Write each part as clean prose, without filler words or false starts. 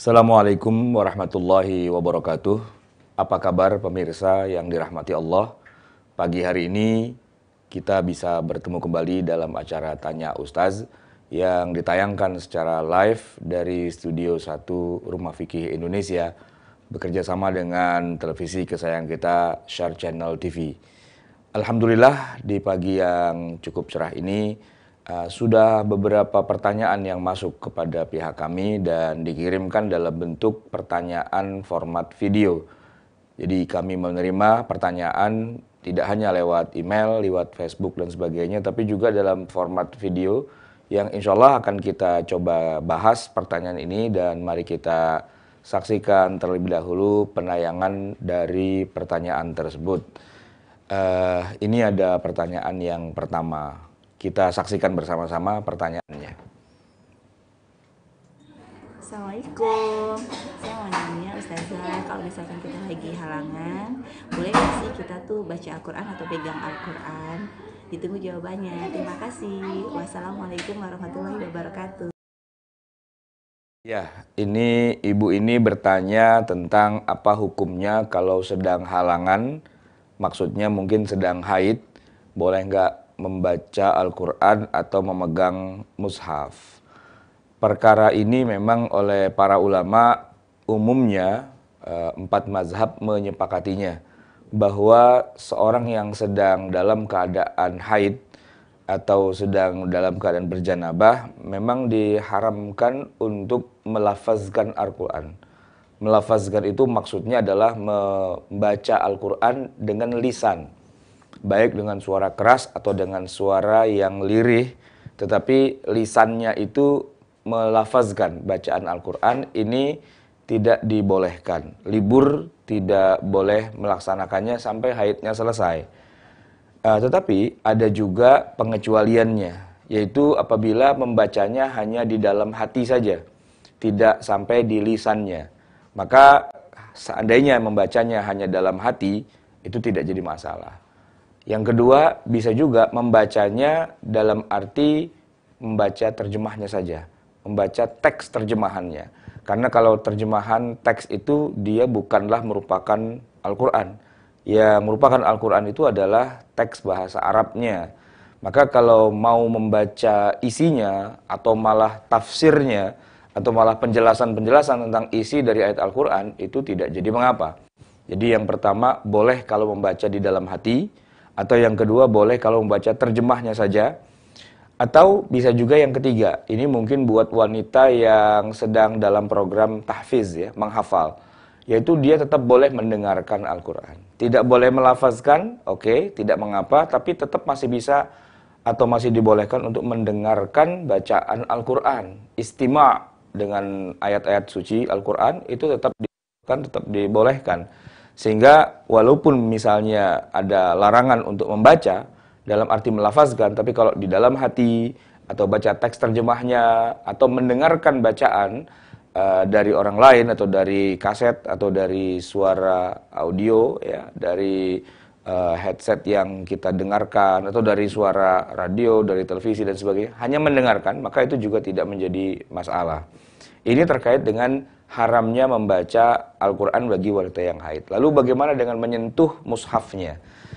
Assalamualaikum warahmatullahi wabarakatuh. Apa kabar pemirsa yang dirahmati Allah? Pagi hari ini kita bisa bertemu kembali dalam acara Tanya Ustaz yang ditayangkan secara live dari Studio 1 Rumah Fikih Indonesia bekerja sama dengan televisi kesayangan kita, Share Channel TV. Alhamdulillah di pagi yang cukup cerah ini sudah beberapa pertanyaan yang masuk kepada pihak kami dan dikirimkan dalam bentuk pertanyaan format video. Jadi kami menerima pertanyaan tidak hanya lewat email, lewat Facebook dan sebagainya, tapi juga dalam format video yang insya Allah akan kita coba bahas pertanyaan ini, dan mari kita saksikan terlebih dahulu penayangan dari pertanyaan tersebut. Ini ada pertanyaan yang pertama. Kita saksikan bersama-sama pertanyaannya. Assalamualaikum, saya mau nanya Ustazah, kalau misalkan kita lagi halangan, boleh nggak sih kita tuh baca Al-Quran atau pegang Al-Quran? Ditunggu jawabannya. Terima kasih. Wassalamualaikum warahmatullahi wabarakatuh. Ya, ini ibu ini bertanya tentang apa hukumnya kalau sedang halangan, maksudnya mungkin sedang haid, boleh nggak membaca Al-Quran atau memegang mushaf. Perkara ini memang oleh para ulama umumnya 4 mazhab menyepakatinya, bahwa seorang yang sedang dalam keadaan haid atau sedang dalam keadaan berjanabah memang diharamkan untuk melafazkan Al-Quran. Melafazkan itu maksudnya adalah membaca Al-Quran dengan lisan, baik dengan suara keras atau dengan suara yang lirih, tetapi lisannya itu melafazkan bacaan Al-Quran ini tidak dibolehkan. Libur tidak boleh melaksanakannya sampai haidnya selesai. Tetapi ada juga pengecualiannya, yaitu apabila membacanya hanya di dalam hati saja, tidak sampai di lisannya. Maka seandainya membacanya hanya dalam hati, itu tidak jadi masalah. Yang kedua, bisa juga membacanya dalam arti membaca terjemahnya saja, membaca teks terjemahannya. Karena kalau terjemahan teks itu dia bukanlah merupakan Al-Quran. Ya, merupakan Al-Quran itu adalah teks bahasa Arabnya. Maka kalau mau membaca isinya atau malah tafsirnya atau malah penjelasan-penjelasan tentang isi dari ayat Al-Quran, itu tidak jadi mengapa. Jadi yang pertama, boleh kalau membaca di dalam hati. Atau yang kedua, boleh kalau membaca terjemahnya saja. Atau bisa juga yang ketiga, ini mungkin buat wanita yang sedang dalam program tahfiz, ya, menghafal, yaitu dia tetap boleh mendengarkan Al-Quran. Tidak boleh melafazkan, oke, tidak mengapa, tapi tetap masih bisa atau masih dibolehkan untuk mendengarkan bacaan Al-Quran. Istima' dengan ayat-ayat suci Al-Quran itu tetap dibolehkan. Sehingga walaupun misalnya ada larangan untuk membaca dalam arti melafazkan, tapi kalau di dalam hati atau baca teks terjemahnya atau mendengarkan bacaan dari orang lain atau dari kaset atau dari suara audio, ya, dari headset yang kita dengarkan atau dari suara radio, dari televisi dan sebagainya, hanya mendengarkan, maka itu juga tidak menjadi masalah. Ini terkait dengan haramnya membaca Al-Quran bagi wanita yang haid. Lalu bagaimana dengan menyentuh mushafnya?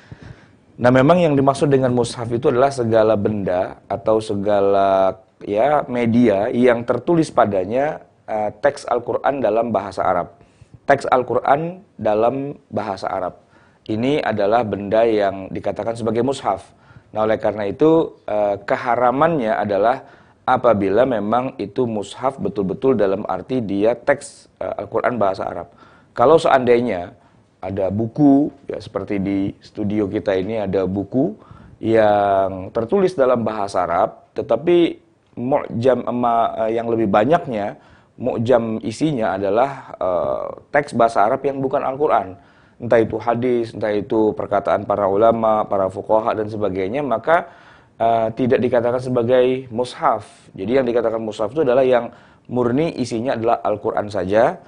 Nah, memang yang dimaksud dengan mushaf itu adalah segala benda atau segala, ya, media yang tertulis padanya teks Al-Quran dalam bahasa Arab. Teks Al-Quran dalam bahasa Arab. Ini adalah benda yang dikatakan sebagai mushaf. Nah, oleh karena itu keharamannya adalah apabila memang itu mushaf betul-betul dalam arti dia teks Al-Quran bahasa Arab. Kalau seandainya ada buku, ya seperti di studio kita ini ada buku yang tertulis dalam bahasa Arab, tetapi mu'jam yang lebih banyaknya, mu'jam isinya adalah teks bahasa Arab yang bukan Al-Quran. Entah itu hadis, entah itu perkataan para ulama, para fuqaha dan sebagainya, maka tidak dikatakan sebagai mushaf. Jadi yang dikatakan mushaf itu adalah yang murni isinya adalah Al-Quran saja.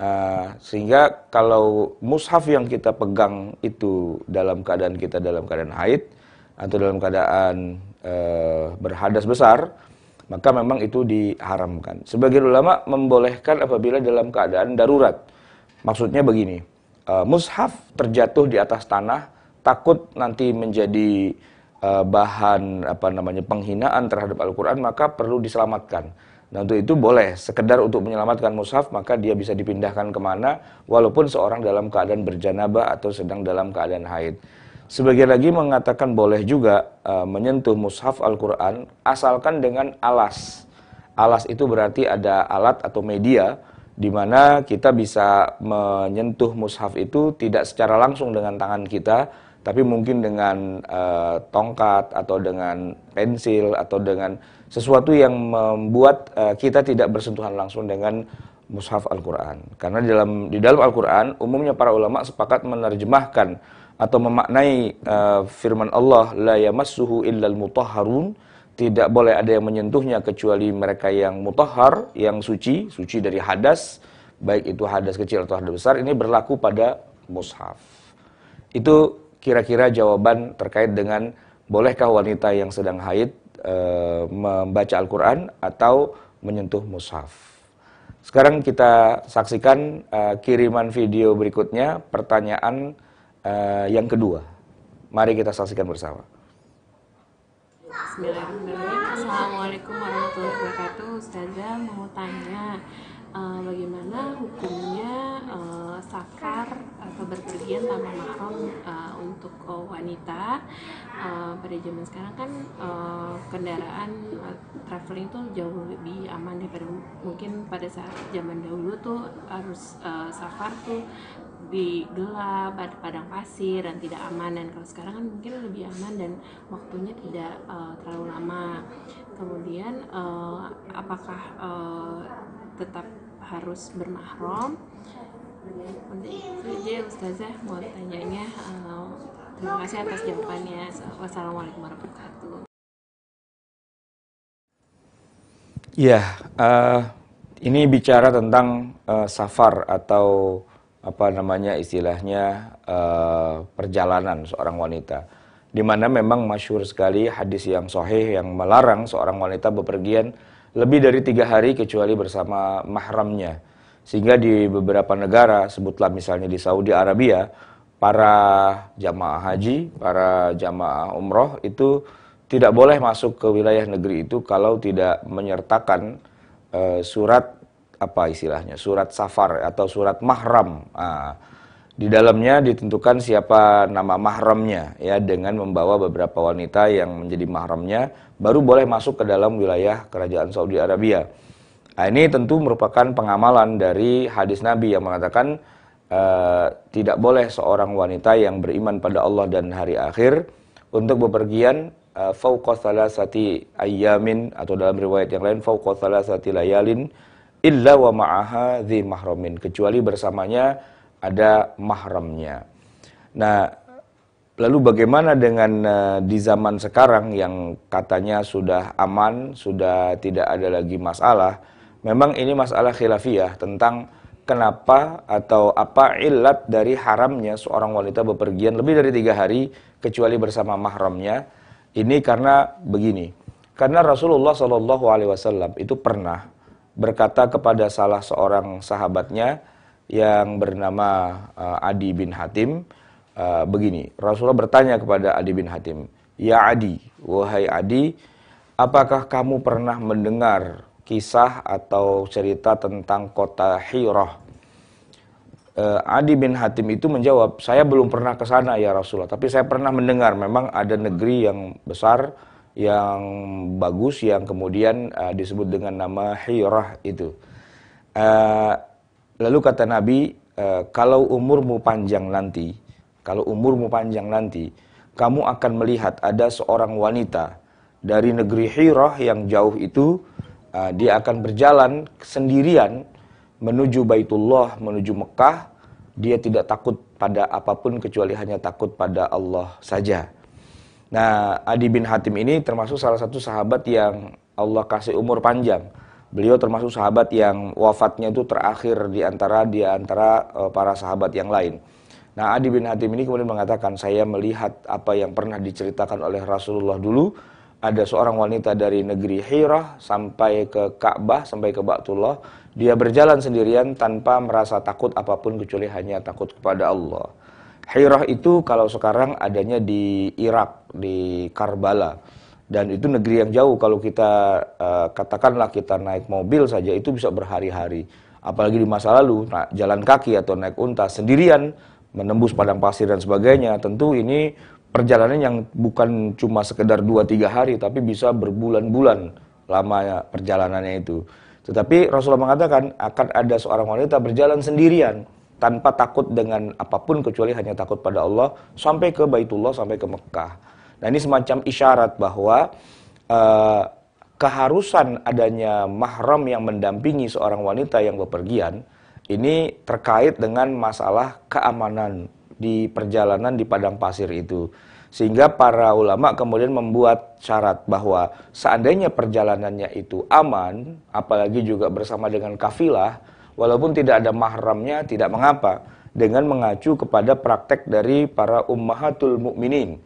Sehingga kalau mushaf yang kita pegang itu dalam keadaan kita dalam keadaan haid atau dalam keadaan berhadas besar, maka memang itu diharamkan. Sebagian ulama membolehkan apabila dalam keadaan darurat. Maksudnya begini, mushaf terjatuh di atas tanah, takut nanti menjadi bahan penghinaan terhadap Al-Quran, maka perlu diselamatkan. Nah, untuk itu boleh, sekedar untuk menyelamatkan mushaf, maka dia bisa dipindahkan kemana, walaupun seorang dalam keadaan berjanabah atau sedang dalam keadaan haid. Sebagian lagi mengatakan boleh juga menyentuh mushaf Al-Quran, asalkan dengan alas. Alas itu berarti ada alat atau media, di mana kita bisa menyentuh mushaf itu tidak secara langsung dengan tangan kita, tapi mungkin dengan tongkat atau dengan pensil atau dengan sesuatu yang membuat kita tidak bersentuhan langsung dengan mushaf Al-Quran. Karena di dalam Al-Quran umumnya para ulama sepakat menerjemahkan atau memaknai firman Allah, la yamassuhu illal mutahharun, tidak boleh ada yang menyentuhnya kecuali mereka yang mutahhar, yang suci dari hadas, baik itu hadas kecil atau hadas besar. Ini berlaku pada mushaf. Itu kira-kira jawaban terkait dengan bolehkah wanita yang sedang haid membaca Al-Quran atau menyentuh mushaf. Sekarang kita saksikan kiriman video berikutnya, pertanyaan yang kedua. Mari kita saksikan bersama. Bismillahirrahmanirrahim. Assalamualaikum warahmatullahi wabarakatuh. Ustazah mau tanya, bagaimana hukumnya safar atau berpergian tanpa mahram untuk wanita pada zaman sekarang kan kendaraan traveling tuh jauh lebih aman daripada mungkin pada saat zaman dahulu tuh harus safar tuh di gelap, ada padang pasir dan tidak aman, dan kalau sekarang kan mungkin lebih aman dan waktunya tidak terlalu lama. Kemudian apakah tetap harus bermahram? Itu aja Ustazah mau tanyanya. Terima kasih atas jawabannya. Wassalamualaikum warahmatullahi wabarakatuh. Ya, ini bicara tentang safar atau istilahnya perjalanan seorang wanita, di mana memang masyhur sekali hadis yang sahih yang melarang seorang wanita bepergian lebih dari 3 hari kecuali bersama mahramnya. Sehingga di beberapa negara, sebutlah misalnya di Saudi Arabia, para jamaah haji, para jamaah umroh itu tidak boleh masuk ke wilayah negeri itu kalau tidak menyertakan surat surat safar atau surat mahram. Di dalamnya ditentukan siapa nama mahramnya, ya, dengan membawa beberapa wanita yang menjadi mahramnya, baru boleh masuk ke dalam wilayah kerajaan Saudi Arabia. Ini tentu merupakan pengamalan dari hadis Nabi yang mengatakan tidak boleh seorang wanita yang beriman pada Allah dan hari akhir untuk bepergian fauqa thalathati ayyamin, atau dalam riwayat yang lain fauqa thalathati layalin illa wa ma'aha dhi mahramin, kecuali bersamanya ada mahramnya. Nah, lalu bagaimana dengan di zaman sekarang yang katanya sudah aman, sudah tidak ada lagi masalah? Memang ini masalah khilafiyah tentang kenapa atau apa ilat dari haramnya seorang wanita bepergian lebih dari 3 hari kecuali bersama mahramnya. Ini karena begini, karena Rasulullah SAW itu pernah berkata kepada salah seorang sahabatnya yang bernama Adi bin Hatim begini. Rasulullah bertanya kepada Adi bin Hatim, "Ya Adi, wahai Adi, apakah kamu pernah mendengar kisah atau cerita tentang kota Hirah?" Adi bin Hatim itu menjawab, "Saya belum pernah ke sana ya Rasulullah, tapi saya pernah mendengar memang ada negeri yang besar, yang bagus, yang kemudian disebut dengan nama Hirah itu." Lalu kata Nabi, kalau umurmu panjang nanti, kamu akan melihat ada seorang wanita dari negeri Hirah yang jauh itu, dia akan berjalan sendirian menuju Baitullah, menuju Mekah. Dia tidak takut pada apapun kecuali hanya takut pada Allah saja. Nah, Adi bin Hatim ini termasuk salah satu sahabat yang Allah kasih umur panjang. Beliau termasuk sahabat yang wafatnya itu terakhir di antara para sahabat yang lain. Nah, Adi bin Hatim ini kemudian mengatakan, "Saya melihat apa yang pernah diceritakan oleh Rasulullah dulu, ada seorang wanita dari negeri Hirah sampai ke Ka'bah, sampai ke Baitullah. Dia berjalan sendirian tanpa merasa takut apapun kecuali hanya takut kepada Allah. Hirah itu kalau sekarang adanya di Irak, di Karbala. Dan itu negeri yang jauh, kalau kita katakanlah kita naik mobil saja itu bisa berhari-hari. Apalagi di masa lalu, jalan kaki atau naik unta sendirian, menembus padang pasir dan sebagainya. Tentu ini perjalanan yang bukan cuma sekedar 2-3 hari, tapi bisa berbulan-bulan lamanya perjalanannya itu. Tetapi Rasulullah mengatakan akan ada seorang wanita berjalan sendirian, tanpa takut dengan apapun kecuali hanya takut pada Allah, sampai ke Baitullah, sampai ke Mekah. Nah, ini semacam isyarat bahwa keharusan adanya mahram yang mendampingi seorang wanita yang bepergian, ini terkait dengan masalah keamanan di perjalanan di padang pasir itu. Sehingga para ulama kemudian membuat syarat bahwa seandainya perjalanannya itu aman, apalagi juga bersama dengan kafilah, walaupun tidak ada mahramnya tidak mengapa, dengan mengacu kepada praktek dari para ummahatul mukminin,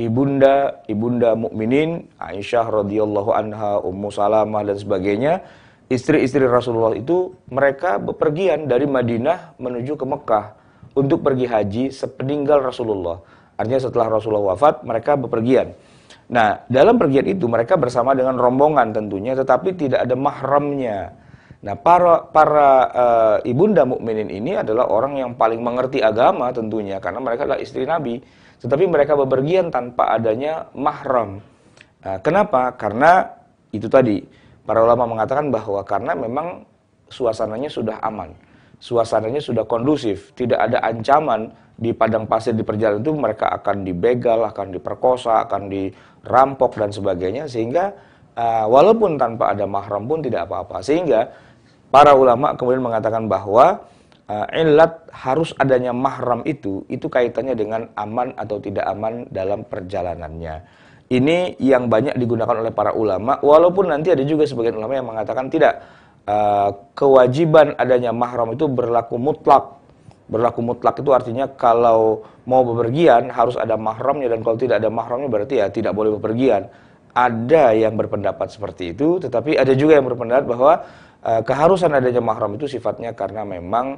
ibunda mukminin, Aisyah radhiyallahu anha, Ummu Salamah dan sebagainya, istri-istri Rasulullah itu mereka bepergian dari Madinah menuju ke Mekah untuk pergi haji sepeninggal Rasulullah. Artinya setelah Rasulullah wafat, mereka bepergian. Nah, dalam pergian itu mereka bersama dengan rombongan tentunya, tetapi tidak ada mahramnya. Nah, para ibunda mukminin ini adalah orang yang paling mengerti agama tentunya, karena mereka adalah istri Nabi. Tetapi mereka bepergian tanpa adanya mahram. Nah, kenapa? Karena itu tadi, para ulama mengatakan bahwa karena memang suasananya sudah aman, suasananya sudah kondusif, tidak ada ancaman di padang pasir di perjalanan itu mereka akan dibegal, akan diperkosa, akan dirampok dan sebagainya, sehingga walaupun tanpa ada mahram pun tidak apa-apa. Sehingga para ulama kemudian mengatakan bahwa illat harus adanya mahram itu kaitannya dengan aman atau tidak aman dalam perjalanannya. Ini yang banyak digunakan oleh para ulama, walaupun nanti ada juga sebagian ulama yang mengatakan tidak, kewajiban adanya mahram itu berlaku mutlak. Berlaku mutlak itu artinya kalau mau bepergian harus ada mahramnya, dan kalau tidak ada mahramnya berarti ya tidak boleh bepergian. Ada yang berpendapat seperti itu, tetapi ada juga yang berpendapat bahwa keharusan adanya mahram itu sifatnya karena memang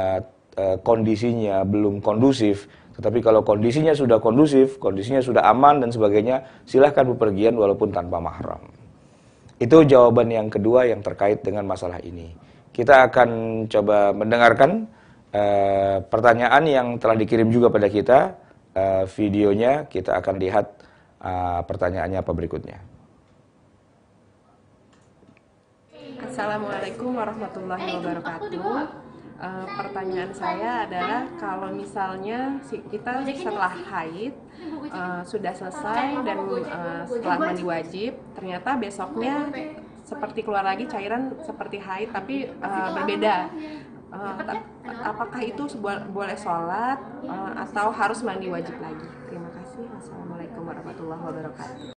kondisinya belum kondusif. Tetapi kalau kondisinya sudah kondusif, kondisinya sudah aman dan sebagainya, silahkan bepergian walaupun tanpa mahram. Itu jawaban yang kedua yang terkait dengan masalah ini. Kita akan coba mendengarkan pertanyaan yang telah dikirim juga pada kita, videonya. Kita akan lihat pertanyaannya apa berikutnya. Assalamualaikum warahmatullahi wabarakatuh. Pertanyaan saya adalah kalau misalnya kita setelah haid sudah selesai dan setelah mandi wajib, ternyata besoknya seperti keluar lagi cairan seperti haid tapi berbeda. Apakah itu boleh sholat atau harus mandi wajib lagi? Terima kasih. Wassalamualaikum warahmatullahi wabarakatuh.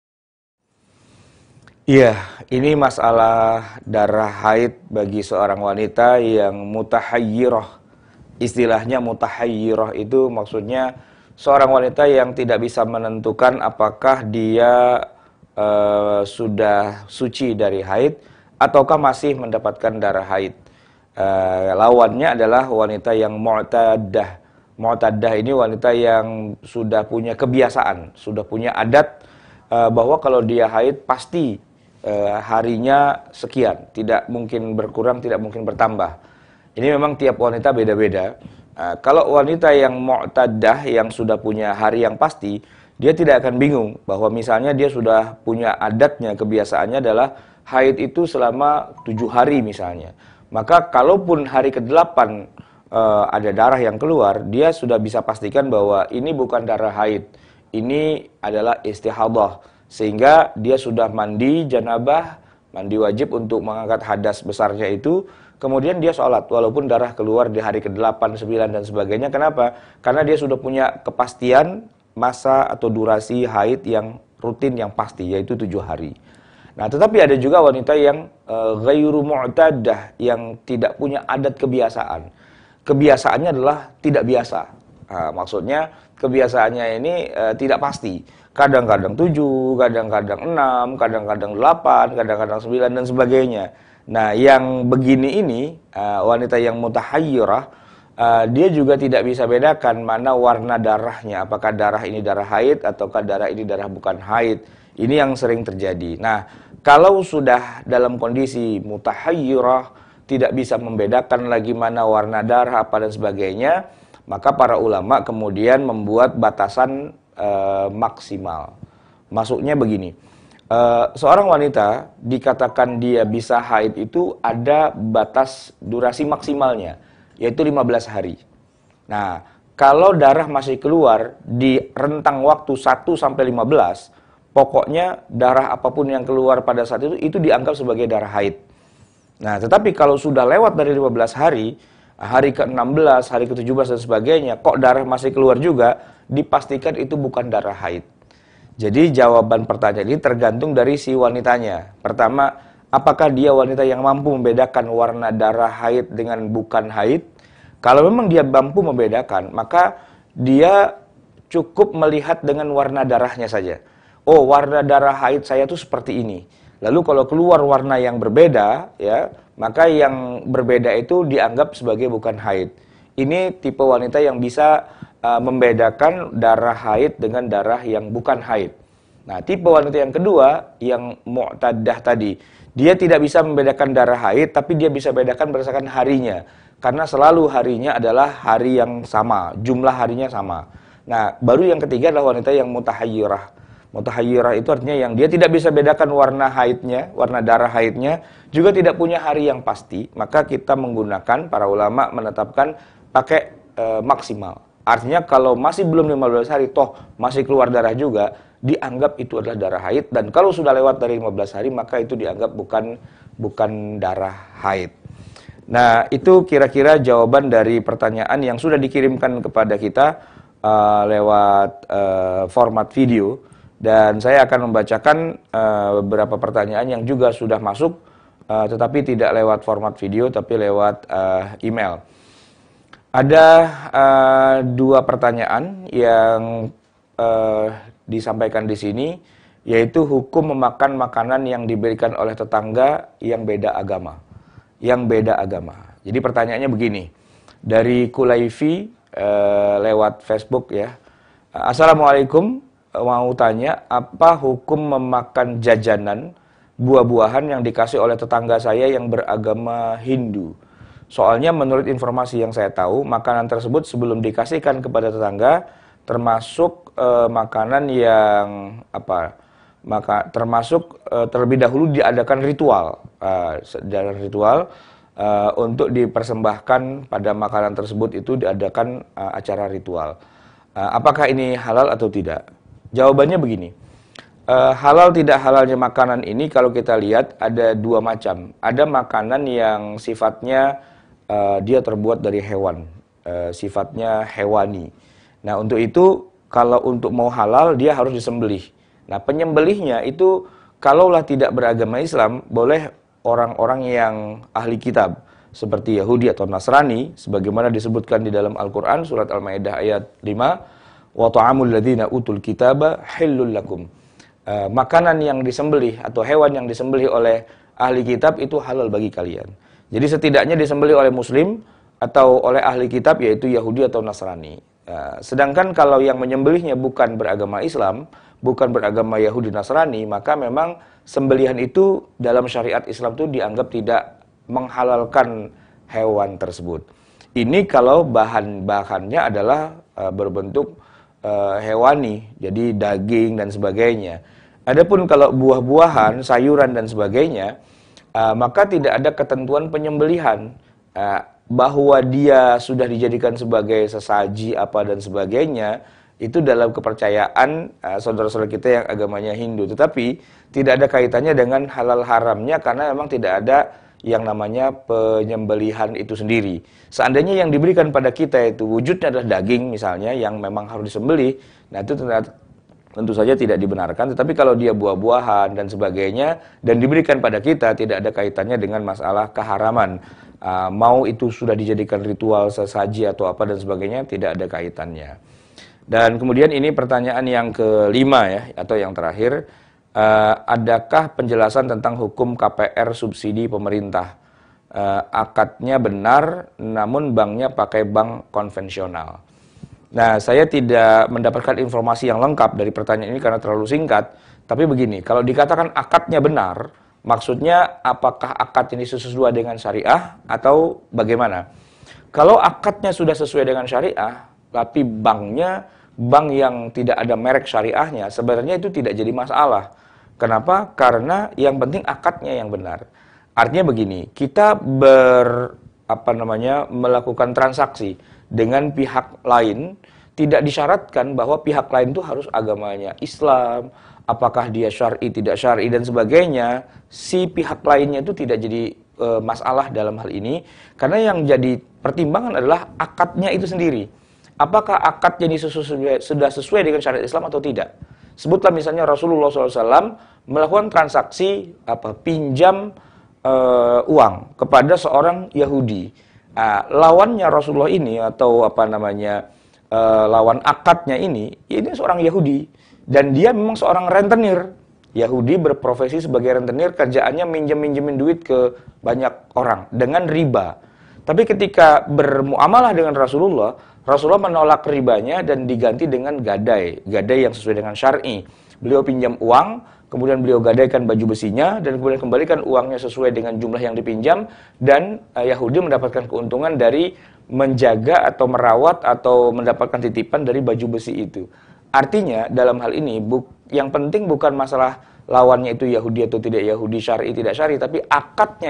Iya, ini masalah darah haid bagi seorang wanita yang mutahayyirah. Istilahnya mutahayyirah itu maksudnya seorang wanita yang tidak bisa menentukan apakah dia sudah suci dari haid ataukah masih mendapatkan darah haid. Lawannya adalah wanita yang mu'taddah. Mu'taddah ini wanita yang sudah punya kebiasaan, sudah punya adat bahwa kalau dia haid pasti harinya sekian, tidak mungkin berkurang, tidak mungkin bertambah. Ini memang tiap wanita beda-beda. Kalau wanita yang mu'taddah, yang sudah punya hari yang pasti, dia tidak akan bingung bahwa misalnya dia sudah punya adatnya, kebiasaannya adalah haid itu selama 7 hari misalnya. Maka kalaupun hari ke-8 ada darah yang keluar, dia sudah bisa pastikan bahwa ini bukan darah haid, ini adalah istihadah. Sehingga dia sudah mandi janabah, mandi wajib untuk mengangkat hadas besarnya itu, kemudian dia sholat walaupun darah keluar di hari ke-8, 9 dan sebagainya. Kenapa? Karena dia sudah punya kepastian masa atau durasi haid yang rutin yang pasti, yaitu 7 hari. Nah, tetapi ada juga wanita yang ghairu mu'tadah, yang tidak punya adat kebiasaan. Kebiasaannya adalah tidak biasa. Maksudnya kebiasaannya ini tidak pasti. kadang-kadang 7, kadang-kadang 6, kadang-kadang 8, kadang-kadang 9 dan sebagainya. Nah, yang begini ini wanita yang mutahayyirah, dia juga tidak bisa bedakan mana warna darahnya, apakah darah ini darah haid ataukah darah ini darah bukan haid. Ini yang sering terjadi. Nah, kalau sudah dalam kondisi mutahayyirah, tidak bisa membedakan lagi mana warna darah apa dan sebagainya, maka para ulama kemudian membuat batasan maksimal. Maksudnya begini, seorang wanita dikatakan dia bisa haid itu ada batas durasi maksimalnya, yaitu 15 hari. Nah, kalau darah masih keluar di rentang waktu 1 sampai 15, pokoknya darah apapun yang keluar pada saat itu dianggap sebagai darah haid. Nah, tetapi kalau sudah lewat dari 15 hari, hari ke-16, hari ke-17 dan sebagainya, kok darah masih keluar juga, dipastikan itu bukan darah haid. Jadi jawaban pertanyaan ini tergantung dari si wanitanya. Pertama, apakah dia wanita yang mampu membedakan warna darah haid dengan bukan haid? Kalau memang dia mampu membedakan, maka dia cukup melihat dengan warna darahnya saja. Oh, warna darah haid saya tuh seperti ini. Lalu kalau keluar warna yang berbeda, ya, maka yang berbeda itu dianggap sebagai bukan haid. Ini tipe wanita yang bisa membedakan darah haid dengan darah yang bukan haid. Nah, tipe wanita yang kedua, yang mu'tadah tadi, dia tidak bisa membedakan darah haid, tapi dia bisa bedakan berdasarkan harinya. Karena selalu harinya adalah hari yang sama, jumlah harinya sama. Nah, baru yang ketiga adalah wanita yang mutahayyirah. Mutahayyirah itu artinya yang dia tidak bisa bedakan warna haidnya, warna darah haidnya, juga tidak punya hari yang pasti. Maka kita menggunakan, para ulama menetapkan pakai maksimal. Artinya kalau masih belum 15 hari, toh masih keluar darah juga, dianggap itu adalah darah haid. Dan kalau sudah lewat dari 15 hari, maka itu dianggap bukan darah haid. Nah, itu kira-kira jawaban dari pertanyaan yang sudah dikirimkan kepada kita lewat format video. Dan saya akan membacakan beberapa pertanyaan yang juga sudah masuk, tetapi tidak lewat format video, tapi lewat email. Ada 2 pertanyaan yang disampaikan di sini, yaitu hukum memakan makanan yang diberikan oleh tetangga yang beda agama. Jadi pertanyaannya begini, dari Kulaifi lewat Facebook ya. Assalamualaikum. Mau tanya, apa hukum memakan jajanan buah-buahan yang dikasih oleh tetangga saya yang beragama Hindu? Soalnya menurut informasi yang saya tahu, makanan tersebut sebelum dikasihkan kepada tetangga termasuk makanan yang terlebih dahulu diadakan ritual, untuk dipersembahkan pada makanan tersebut itu diadakan acara ritual. Apakah ini halal atau tidak? Jawabannya begini, halal tidak halalnya makanan ini kalau kita lihat ada 2 macam. Ada makanan yang sifatnya dia terbuat dari hewan, sifatnya hewani. Nah, untuk itu kalau untuk mau halal dia harus disembelih. Nah, penyembelihnya itu kalaulah tidak beragama Islam, boleh orang-orang yang ahli kitab seperti Yahudi atau Nasrani, sebagaimana disebutkan di dalam Al-Quran surat Al-Maidah ayat 5, wa ta'amul ladzina utul kitaba hillul lakum. Makanan yang disembelih atau hewan yang disembelih oleh ahli kitab itu halal bagi kalian. Jadi setidaknya disembelih oleh muslim atau oleh ahli kitab, yaitu Yahudi atau Nasrani. Sedangkan kalau yang menyembelihnya bukan beragama Islam, bukan beragama Yahudi Nasrani, maka memang sembelihan itu dalam syariat Islam itu dianggap tidak menghalalkan hewan tersebut. Ini kalau bahan-bahannya adalah berbentuk hewani, jadi daging dan sebagainya. Adapun kalau buah-buahan, sayuran dan sebagainya, maka tidak ada ketentuan penyembelihan, bahwa dia sudah dijadikan sebagai sesaji apa dan sebagainya, itu dalam kepercayaan saudara-saudara kita yang agamanya Hindu. Tetapi tidak ada kaitannya dengan halal haramnya, karena memang tidak ada yang namanya penyembelihan itu sendiri. Seandainya yang diberikan pada kita itu wujudnya adalah daging misalnya yang memang harus disembelih, nah itu tentu saja tidak dibenarkan. Tetapi kalau dia buah-buahan dan sebagainya dan diberikan pada kita, tidak ada kaitannya dengan masalah keharaman. Mau itu sudah dijadikan ritual sesaji atau apa dan sebagainya, tidak ada kaitannya. Dan kemudian ini pertanyaan yang kelima ya, atau yang terakhir, adakah penjelasan tentang hukum KPR subsidi pemerintah? Akadnya benar, namun banknya pakai bank konvensional. Nah, saya tidak mendapatkan informasi yang lengkap dari pertanyaan ini karena terlalu singkat. Tapi begini, kalau dikatakan akadnya benar, maksudnya apakah akad ini sesuai dengan syariah atau bagaimana? Kalau akadnya sudah sesuai dengan syariah, tapi banknya bank yang tidak ada merek syariahnya, sebenarnya itu tidak jadi masalah. Kenapa? Karena yang penting akadnya yang benar. Artinya begini, kita melakukan transaksi dengan pihak lain, tidak disyaratkan bahwa pihak lain itu harus agamanya Islam, apakah dia syar'i, tidak syar'i, dan sebagainya. Si pihak lainnya itu tidak jadi masalah dalam hal ini, karena yang jadi pertimbangan adalah akadnya itu sendiri. Apakah akadnya ini sudah sesuai dengan syariat Islam atau tidak? Sebutlah misalnya Rasulullah SAW melakukan transaksi pinjam uang kepada seorang Yahudi. Lawannya Rasulullah ini atau lawan akadnya ini seorang Yahudi, dan dia memang seorang rentenir. Yahudi berprofesi sebagai rentenir, kerjaannya minjemin duit ke banyak orang dengan riba. Tapi ketika bermuamalah dengan Rasulullah menolak ribanya dan diganti dengan gadai yang sesuai dengan syar'i. Beliau pinjam uang, kemudian beliau gadaikan baju besinya, dan kemudian kembalikan uangnya sesuai dengan jumlah yang dipinjam, dan Yahudi mendapatkan keuntungan dari menjaga atau merawat atau mendapatkan titipan dari baju besi itu. Artinya dalam hal ini yang penting bukan masalah lawannya itu Yahudi atau tidak Yahudi, syar'i tidak syar'i, tapi akadnya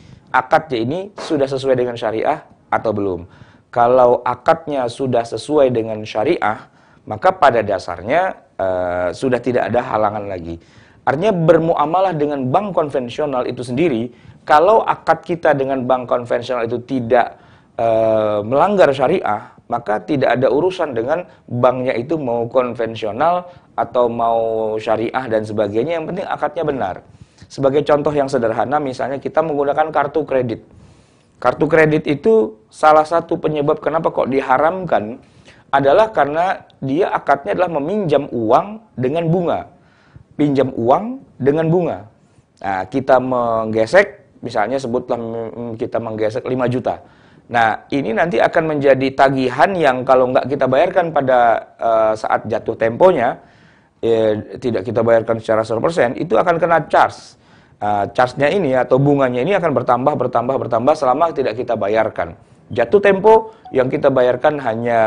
ini sudah sesuai dengan syariah atau belum. Kalau akadnya sudah sesuai dengan syariah, maka pada dasarnya sudah tidak ada halangan lagi. Artinya bermuamalah dengan bank konvensional itu sendiri, kalau akad kita dengan bank konvensional itu tidak melanggar syariah, maka tidak ada urusan dengan banknya itu mau konvensional atau mau syariah dan sebagainya, yang penting akadnya benar. Sebagai contoh yang sederhana, misalnya kita menggunakan kartu kredit. Kartu kredit itu salah satu penyebab kenapa kok diharamkan adalah karena dia akadnya adalah meminjam uang dengan bunga. Pinjam uang dengan bunga. Nah, kita menggesek, misalnya sebutlah kita menggesek 5 juta. Nah, ini nanti akan menjadi tagihan yang kalau nggak kita bayarkan pada saat jatuh temponya, tidak kita bayarkan secara 100%, itu akan kena charge. Charge-nya ini atau bunganya ini akan bertambah selama tidak kita bayarkan. Jatuh tempo yang kita bayarkan hanya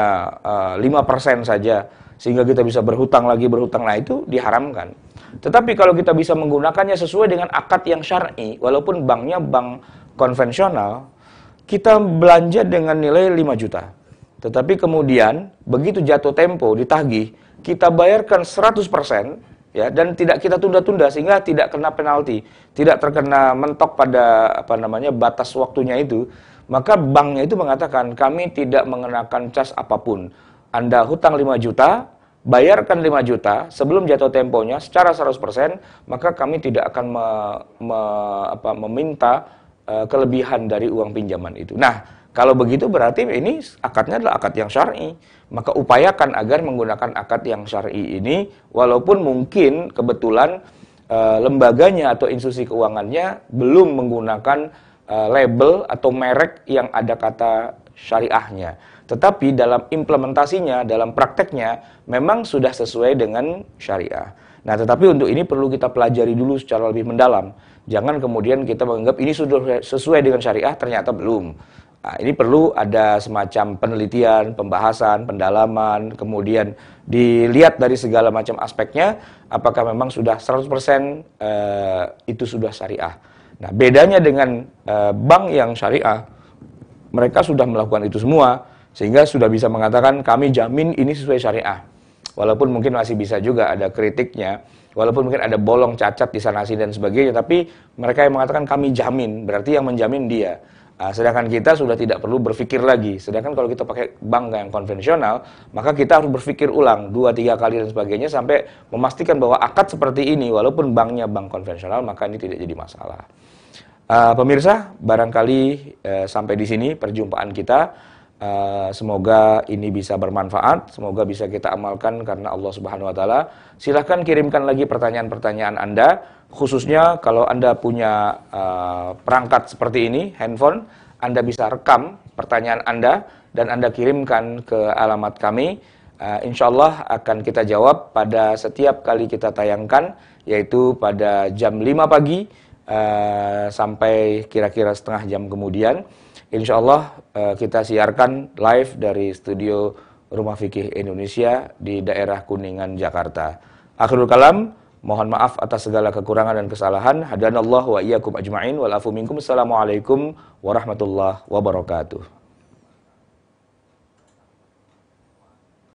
5% saja, sehingga kita bisa berhutang lagi, nah itu diharamkan. Tetapi kalau kita bisa menggunakannya sesuai dengan akad yang syar'i, walaupun banknya bank konvensional, kita belanja dengan nilai 5 juta. Tetapi kemudian begitu jatuh tempo ditagih, kita bayarkan 100%, ya, dan tidak kita tunda-tunda sehingga tidak kena penalti, tidak terkena mentok pada batas waktunya itu, maka banknya itu mengatakan kami tidak mengenakan cas apapun. Anda hutang 5 juta, bayarkan 5 juta sebelum jatuh temponya secara 100%, maka kami tidak akan meminta kelebihan dari uang pinjaman itu. Nah, kalau begitu berarti ini akadnya adalah akad yang syar'i. Maka upayakan agar menggunakan akad yang syar'i ini, walaupun mungkin kebetulan lembaganya atau institusi keuangannya belum menggunakan label atau merek yang ada kata syariahnya. Tetapi dalam implementasinya, dalam prakteknya, memang sudah sesuai dengan syariah. Nah, tetapi untuk ini perlu kita pelajari dulu secara lebih mendalam. Jangan kemudian kita menganggap ini sudah sesuai dengan syariah, ternyata belum. Nah, ini perlu ada semacam penelitian, pembahasan, pendalaman, kemudian dilihat dari segala macam aspeknya, apakah memang sudah 100% itu sudah syariah. Nah, bedanya dengan bank yang syariah, mereka sudah melakukan itu semua, sehingga sudah bisa mengatakan kami jamin ini sesuai syariah. Walaupun mungkin masih bisa juga ada kritiknya, walaupun mungkin ada bolong cacat di sana sini dan sebagainya, tapi mereka yang mengatakan kami jamin, berarti yang menjamin dia. Sedangkan kita sudah tidak perlu berpikir lagi. Sedangkan kalau kita pakai bank yang konvensional, maka kita harus berpikir ulang 2-3 kali dan sebagainya sampai memastikan bahwa akad seperti ini, walaupun banknya bank konvensional, maka ini tidak jadi masalah. Pemirsa, barangkali sampai di sini perjumpaan kita. Semoga ini bisa bermanfaat, semoga bisa kita amalkan karena Allah Subhanahu wa taala. Silahkan kirimkan lagi pertanyaan-pertanyaan Anda, khususnya kalau Anda punya perangkat seperti ini, handphone, Anda bisa rekam pertanyaan Anda dan Anda kirimkan ke alamat kami. Insya Allah akan kita jawab pada setiap kali kita tayangkan, yaitu pada jam 5 pagi sampai kira-kira setengah jam kemudian. Insya Allah kita siarkan live dari studio Rumah Fikih Indonesia di daerah Kuningan, Jakarta. Akhirul kalam, mohon maaf atas segala kekurangan dan kesalahan. Hadanallahu wa iyyakum ajma'in wal afu minkum. Assalamualaikum warahmatullahi wabarakatuh.